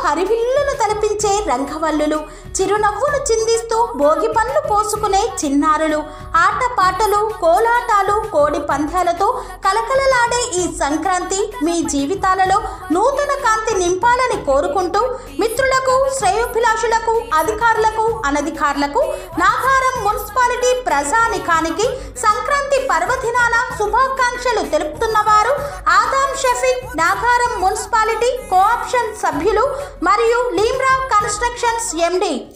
హరివిల్లును తలపించే రంగవల్లులు, చిరునవ్వును చిందిస్తూ భోగి పళ్ళు పోసుకునే చిన్నారులు, ఆటపాటలు, కోలాటాలు, కోడి పందాలతో కలకలలాడే ఈ సంక్రాంతి మీ జీవితాలలో నూతన కాంతి నింపాలని కోరుకుంటూ మిత్రులకు, శ్రేయోభిలాషులకు, అధికారులకు, అనధికారులకు నాగారం మున్సిపాలిటీ ప్రజానికానికి సంక్రాంతి పర్వదినాన శుభాకాంక్షలు తెలుపుతున్నవారు ఆదాం షఫీక్, నాగారం మున్సిపాలిటీ కోఆప్షన్ సభ్యులు మరియు లీమ్రా కన్స్ట్రక్షన్స్ ఎండి.